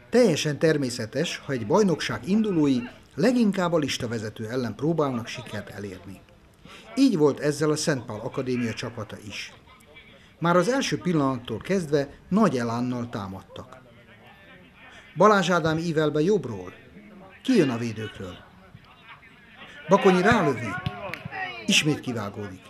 Teljesen természetes, ha egy bajnokság indulói leginkább a listavezető ellen próbálnak sikert elérni. Így volt ezzel a Szent Pál Akadémia csapata is. Már az első pillanattól kezdve nagy elánnal támadtak. Balázs Ádám ível be jobbról. Ki jön a védőkről? Bakonyi rálövi. Ismét kivágódik.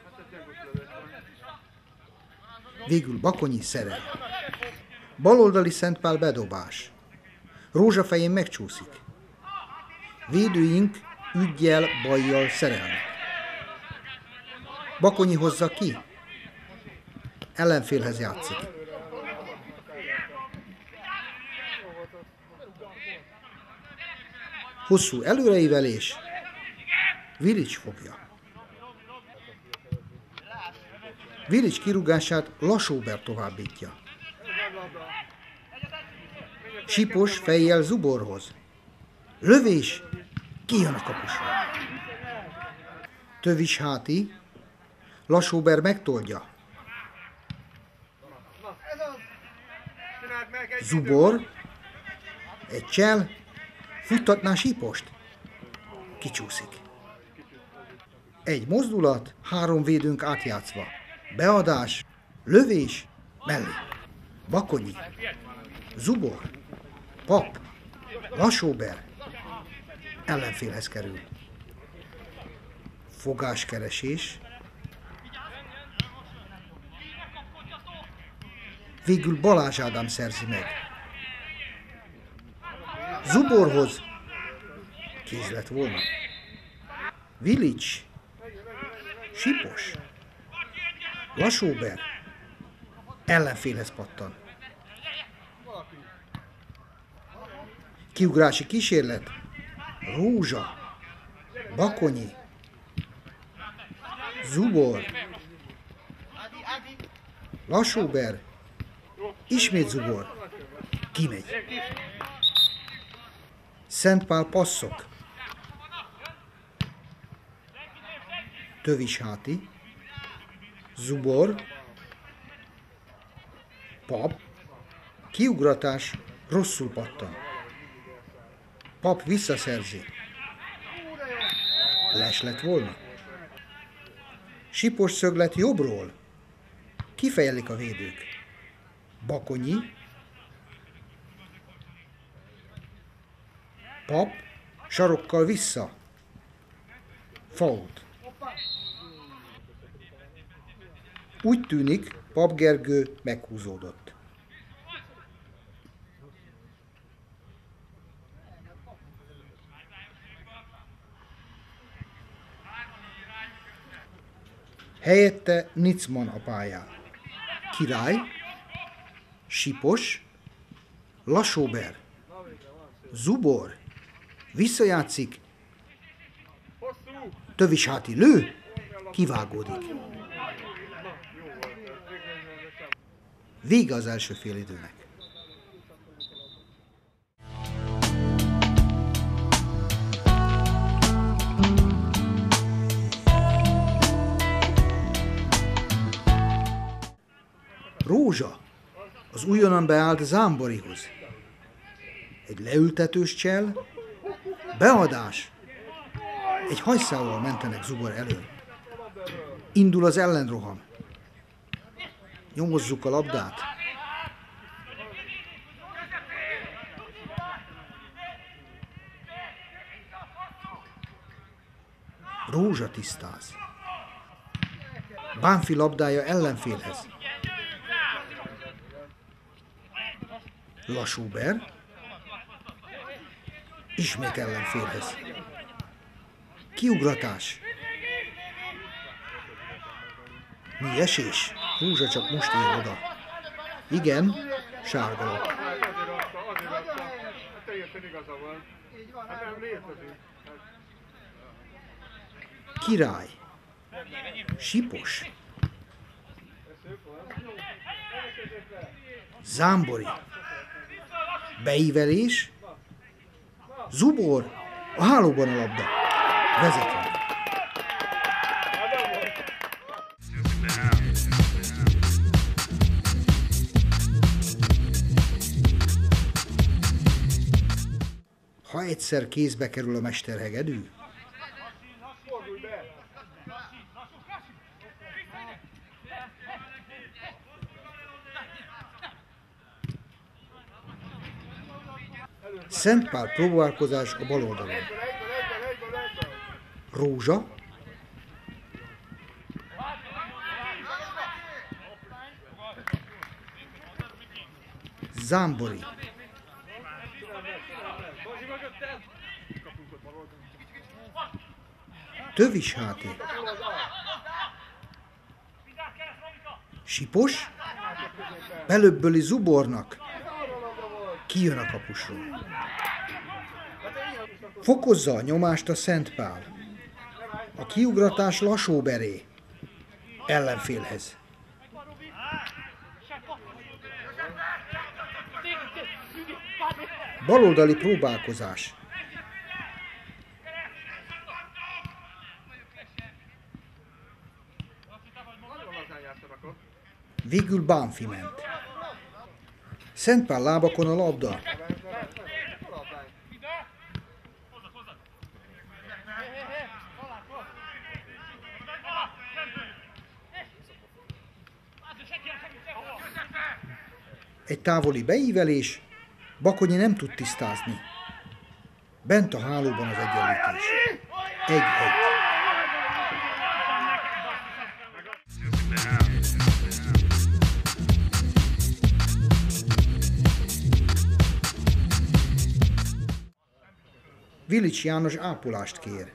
Végül Bakonyi szerel. Baloldali Szent Pál bedobás. Rózsafején megcsúszik. Védőink üggyel, bajjal szerelnek. Bakonyi hozza ki. Ellenfélhez játszik. Hosszú előreívelés. Vilics fogja. Vilics kirúgását Lasóber továbbítja. Sipos fejjel Zuborhoz. Lövés. Kijön a kapusra. Tövis háti. Lasóber megtoldja. Zubor. Egy csel. Futtatná Sipost. Kicsúszik. Egy mozdulat, 3 védőnk átjátszva. Beadás, lövés, mellé. Bakonyi, Zubor, Pap, Lasóber. Ellenfélhez kerül. Fogáskeresés. Végül Balázs Ádám szerzi meg. Zuborhoz. Kéz lett volna. Vilics. Sipos. Lasóber. Ellenfélhez pattan. Kiugrási kísérlet. Rózsa. Bakonyi. Zubor. Lasóber. Ismét Zubor. Kimegy. Szent Pál passzok. Tövis háti. Zubor. Pap. Kiugratás. Rosszul pattan. Pap visszaszerzi. Les lett volna. Sipos szöglet jobbról. Kifejelik a védők. Bakonyi. Pap. Sarokkal vissza. Fault. Úgy tűnik, Pap Gergő meghúzódott. Helyette Nicman a pályán. Király, Sipos, Lasóber, Zubor, visszajátszik, Tövis háti lő, kivágódik. Vége az első félidőnek. Rózsa az újonnan beállt Zámborihoz. Egy leültetős csel, beadás. Egy hajszával mentenek Zubor elől. Indul az ellenroham. Nyomozzuk a labdát. Rózsa tisztáz. Bánfi labdája ellenfélhez. Lasóber. Ismét ellenfélhez. Kiugratás. Mi esés? Rózsa csak most ér oda. Igen, sárga lap. Király. Sipos. Zámbori. Beívelés. Zubor. A hálóban a labda. Vezetünk. egyszer kézbe kerül a mesterhegedű? Szent Pál próbálkozás a bal oldalon. Rózsa. Zámbori. Tövis háté. Sipos. Belöbböli Zubornak. Kijön a kapusról. Fokozza a nyomást a Szent Pál. A kiugratás Lassóberé. Ellenfélhez. Baloldali próbálkozás. Végül Bánfi ment. Szent Pál lábakon a labda. Egy távoli beívelés, Bakonyi nem tud tisztázni. Bent a hálóban az egyenlítés. 1-1. Vilics János ápolást kér.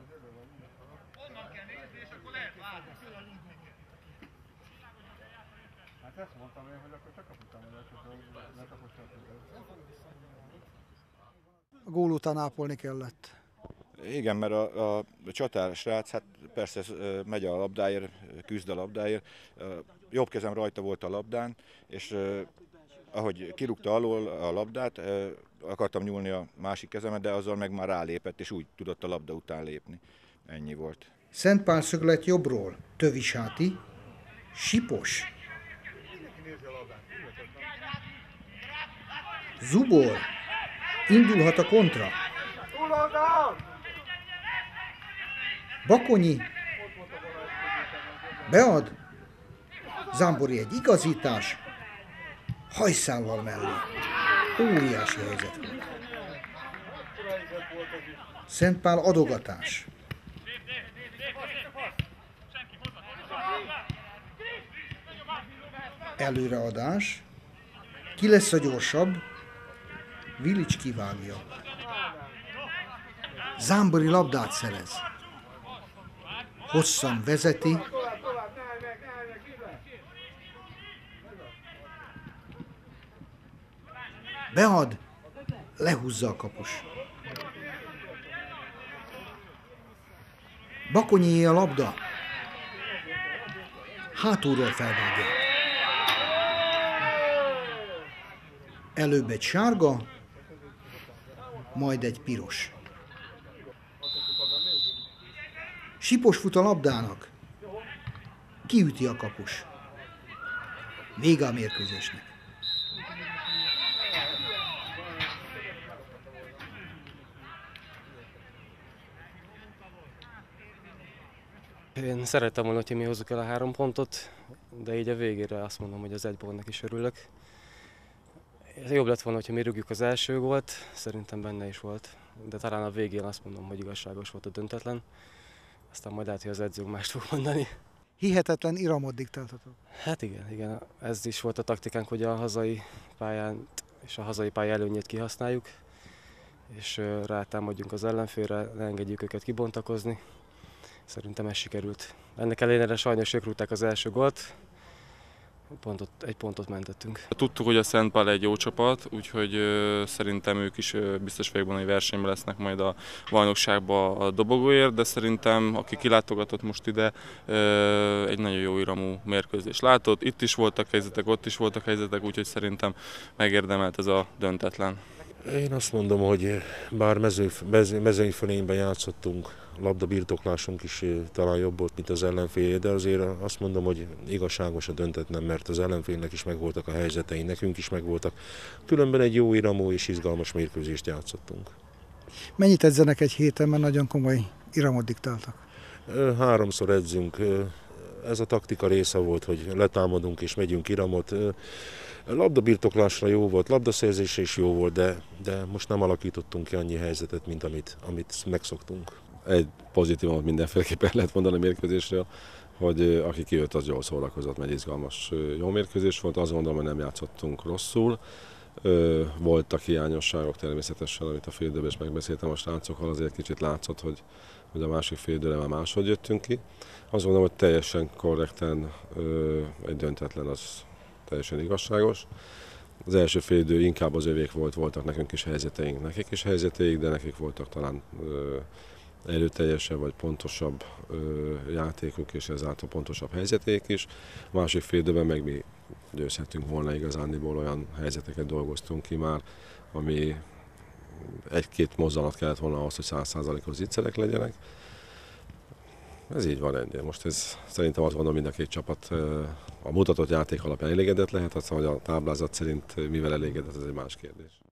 A gól után ápolni kellett. Igen, mert a csatár srác, hát persze megy a labdáért, küzd a labdáért. Jobb kezem rajta volt a labdán, és ahogy kirúgta alól a labdát, akartam nyúlni a másik kezemet, de azzal meg már rálépett, és úgy tudott a labda után lépni. Ennyi volt. Szent Pál szöglet jobbról. Tövis háti. Sipos. Zubor. Indulhat a kontra. Bakonyi. Bead. Zámbori egy igazítás. Hajszállal mellé. Óriási helyzet volt. Szent Pál adogatás. Előreadás. Ki lesz a gyorsabb? Vilics kivágja. Zámbori labdát szerez. Hosszan vezeti. Bead. Lehúzza a kapus. Bakonyé a labda. Hátulról felvágja. Előbb egy sárga, majd egy piros. Sipos fut a labdának. Kiüti a kapus. Vége a mérkőzésnek. Én szerettem volna, hogy mi hozzuk el a 3 pontot, de így a végére azt mondom, hogy az 1 pontnak is örülök. Jobb lett volna, hogyha mi rúgjuk az első gólt, szerintem benne is volt, de talán a végén azt mondom, hogy igazságos volt a döntetlen. Aztán majd lehet, hogy az edzők mást fog mondani. Hihetetlen iramot diktáltatok. Hát igen, ez is volt a taktikánk, hogy a hazai pályán és a hazai pálya előnyét kihasználjuk, és rátámadjunk az ellenfélre, ne engedjük őket kibontakozni. Szerintem ez sikerült. Ennek ellenére sajnos ők rúgták az első gólt. 1 pontot mentettünk. Tudtuk, hogy a Szent Pál egy jó csapat, úgyhogy szerintem ők is biztos vagyok benne, hogy versenyben lesznek majd a bajnokságban a dobogóért, de szerintem aki kilátogatott most ide, egy nagyon jó iramú mérkőzést látott. Itt is voltak helyzetek, ott is voltak helyzetek, úgyhogy szerintem megérdemelt ez a döntetlen. Én azt mondom, hogy bár mezőnyfölényben játszottunk, labdabirtoklásunk is talán jobb volt, mint az ellenfél, de azért azt mondom, hogy igazságos a döntetlen, mert az ellenfélnek is megvoltak a helyzetei, nekünk is megvoltak. Különben egy jó iramú és izgalmas mérkőzést játszottunk. Mennyit edzenek egy héten, mert nagyon komoly iramot diktáltak? 3-szor edzünk. Ez a taktika része volt, hogy letámadunk és megyünk iramot. Labdabirtoklásra jó volt, labdaszerzésre is jó volt, de most nem alakítottunk ki annyi helyzetet, mint amit megszoktunk. Egy pozitívumot mindenféleképpen lehet mondani a mérkőzésről, hogy aki kijött, az jól szórakozott, mert izgalmas, jó mérkőzés volt. Azt gondolom, hogy nem játszottunk rosszul. Voltak hiányosságok természetesen, amit a fél időben is megbeszéltem a srácokkal, azért kicsit látszott, hogy a másik fél időre már máshogy jöttünk ki. Azt gondolom, hogy teljesen korrekten egy döntetlen az teljesen igazságos. Az első fél idő inkább az övék voltak nekünk is helyzeteink, nekik is helyzeteik, de nekik voltak talán erőteljesebb vagy pontosabb játékok, és ezáltal pontosabb helyzeték is. A másik fél időben meg mi győzhetünk volna igazándiból, olyan helyzeteket dolgoztunk ki már, ami egy-két mozzanat kellett volna ahhoz, hogy 100%-os zicserek legyenek. Ez így van ennyi. Most ez szerintem azt gondolom, mind a két csapat a mutatott játék alapján elégedett lehet, aztán, hogy a táblázat szerint mivel elégedett, ez egy más kérdés.